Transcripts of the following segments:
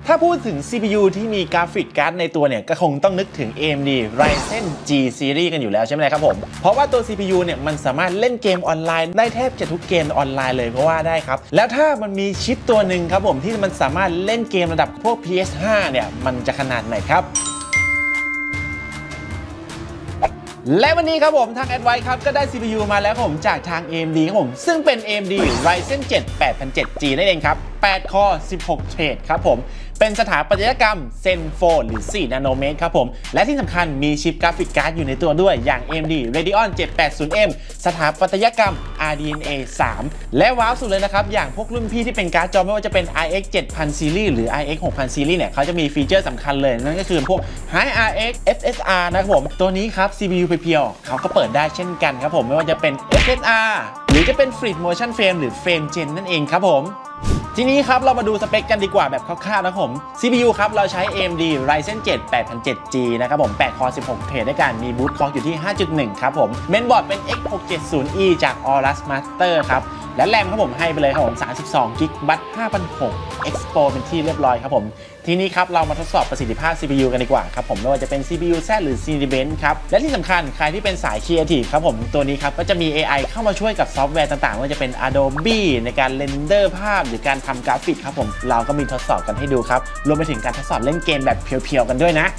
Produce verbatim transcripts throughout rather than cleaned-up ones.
ถ้าพูดถึง ซี พี ยู ที่มีกราฟิกการ์ดในตัวเนี่ยก็คงต้องนึกถึง เอ เอ็ม ดี Ryzen G Series กันอยู่แล้วใช่ไหมครับผมเพราะว่าตัว ซี พี ยู เนี่ยมันสามารถเล่นเกมออนไลน์ได้แทบจะทุกเกมออนไลน์เลยเพราะว่าได้ครับแล้วถ้ามันมีชิปตัวหนึ่งครับผมที่มันสามารถเล่นเกมระดับพวก พี เอส ห้า เนี่ยมันจะขนาดไหนครับและวันนี้ครับผมทาง Advice ครับก็ได้ ซี พี ยู มาแล้วผมจากทาง เอ เอ็ม ดี ครับผมซึ่งเป็น เอ เอ็ม ดี Ryzen เจ็ด แปดพันเจ็ด จี นั่นเองครับแปดคอร์ สิบหก เทรดครับผมเป็นสถาปัตยกรรม เซน โฟร์ หรือ สี่ นาโนเมตรครับผมและที่สำคัญมีชิปกราฟิกการ์ดอยู่ในตัวด้วยอย่าง เอ เอ็ม ดี Radeon เจ็ดแปดศูนย์ เอ็ม สถาปัตยกรรม อาร์ ดี เอ็น เอ สาม และว้าวสุดเลยนะครับอย่างพวกรุ่นพี่ที่เป็นการ์ดจอไม่ว่าจะเป็น อาร์ เอ็กซ์ เจ็ดพัน Series หรือ อาร์ เอ็กซ์ หกพัน Series เนี่ยเขาจะมีฟีเจอร์สำคัญเลยนั่นก็คือพวก High อาร์ เอ็กซ์ เอฟ เอส อาร์ นะครับผมตัวนี้ครับ ซี พี ยู เพียวๆเขาก็เปิดได้เช่นกันครับผมไม่ว่าจะเป็น เอฟ เอส อาร์ หรือจะเป็น Fluid Motion Frame หรือ Frame Gen นั่นเองครับผมทีนี้ครับเรามาดูสเปคกันดีกว่าแบบคร่าวๆนะครับผม ซี พี ยู ครับเราใช้ เอ เอ็ม ดี Ryzen เจ็ด แปดพันเจ็ด จี นะครับผมแปดคอร์ สิบหก เทรดด้วยกันมีบูตคล็อกอยู่ที่ ห้าจุดหนึ่ง ครับผมเมนบอร์ดเป็น เอ็กซ์ หกเจ็ดศูนย์ อี จาก Aorus Master ครับและแรมครับผมให้ไปเลยครับผม สามสิบสอง กิกะไบต์ ห้าพันหกร้อย Expo เป็นที่เรียบร้อยครับผมทีนี้ครับเรามาทดสอบประสิทธิภาพ ซี พี ยู กันดีกว่าครับผมไม่ว่าจะเป็น ซี พี ยู Z หรือ Cinebench ครับและที่สำคัญใครที่เป็นสาย Creative ครับผมตัวนี้ครับก็จะมี เอ ไอ เข้ามาช่วยกับซอฟต์แวร์ต่างๆไม่ว่าจะเป็น Adobe ในการเรนเดอร์ภาพหรือการทำกราฟิกครับผมเราก็มีทดสอบกันให้ดูครับรวมไปถึงการทดสอบเล่นเกมแบบเพียวๆกันด้วยนะ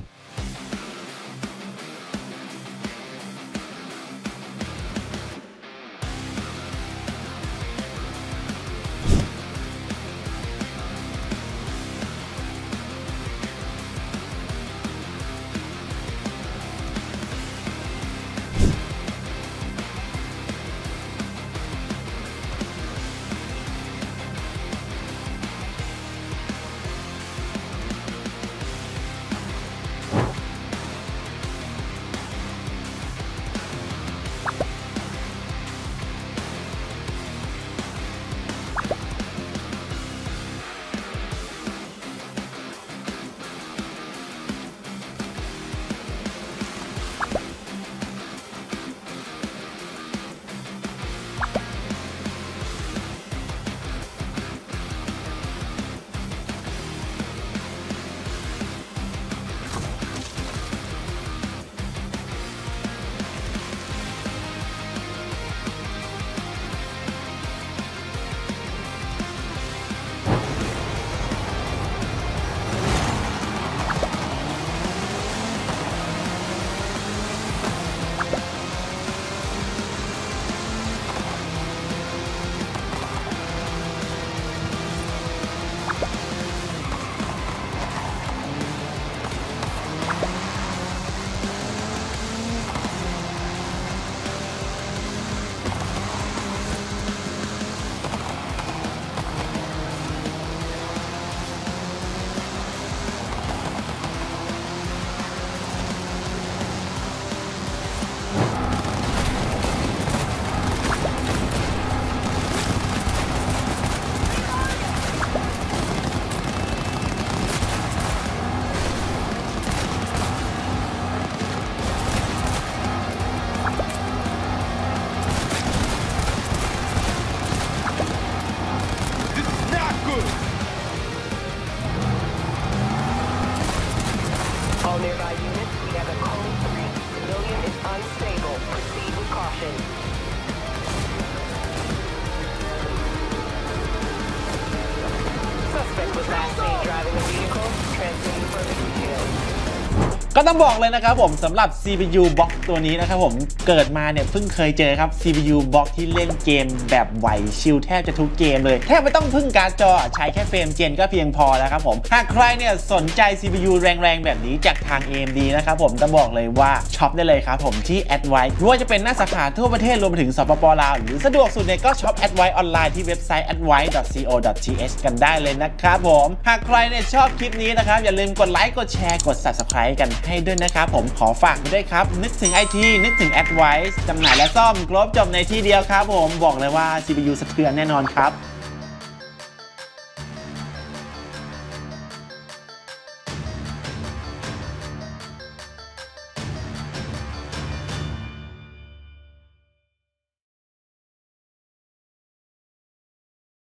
ก็ต้องบอกเลยนะครับผมสำหรับ ซี พี ยู Box ตัวนี้นะครับผมเกิดมาเนี่ยเพิ่งเคยเจอครับ ซี พี ยู Box ที่เล่นเกมแบบไหวชิลแทบจะทุกเกมเลยแทบไม่ต้องพึ่งการ์ดจอใช้แค่เฟรมเจนก็เพียงพอแล้วครับผมหากใครเนี่ยสนใจ ซี พี ยู แรงๆแบบนี้จากทาง เอ เอ็ม ดี นะครับผมต้องบอกเลยว่าช็อปได้เลยครับผมที่ Advice ไม่ว่าจะเป็นหน้าสาขาทั่วประเทศรวมไปถึงสปป.ลาวหรือสะดวกสุดเนี่ยก็ช็อป Advice ออนไลน์ที่เว็บไซต์ แอดไวซ์ ดอท ซี โอ ดอท ที เอช กันได้เลยนะครับผมหากใครเนี่ยชอบคลิปนี้นะครับอย่าลืมกดไลค์กดแชร์กด Subscribe กันให้ด้วยนะครับผมขอฝากด้วยครับนึกถึง ไอ ที นึกถึง Advice จำหน่ายและซ่อมครบจบในที่เดียวครับผมบอกเลยว่า ซี พี ยู สะเทือนแน่นอนครับ